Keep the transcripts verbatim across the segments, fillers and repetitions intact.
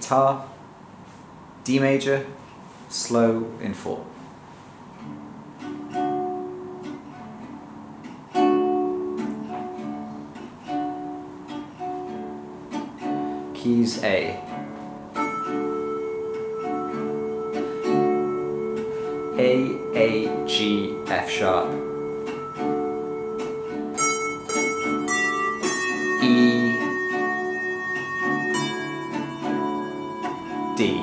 guitar, D major, slow in four. Keys A. A, A, G, F sharp. E, D.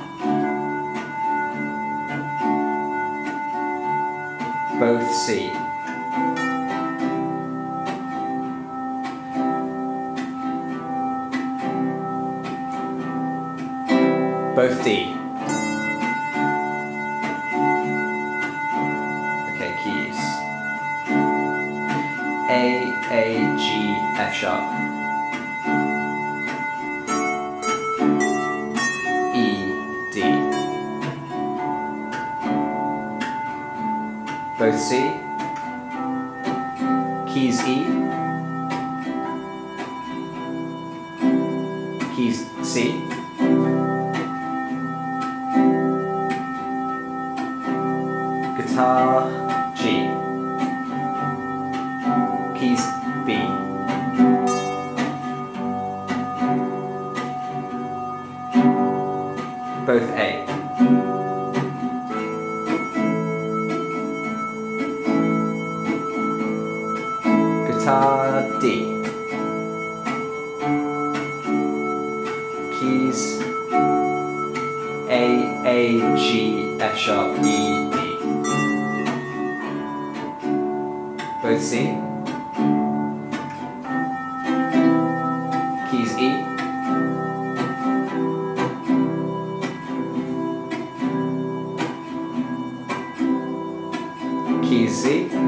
Both C. Both D. Okay, keys. A, A, G, F sharp. E, D. Both C. Keys E. Keys C. Guitar G. Keys B. Both A. Guitar D. Keys A, A, G, F sharp, E, D. Both C. Keys E. Keys C.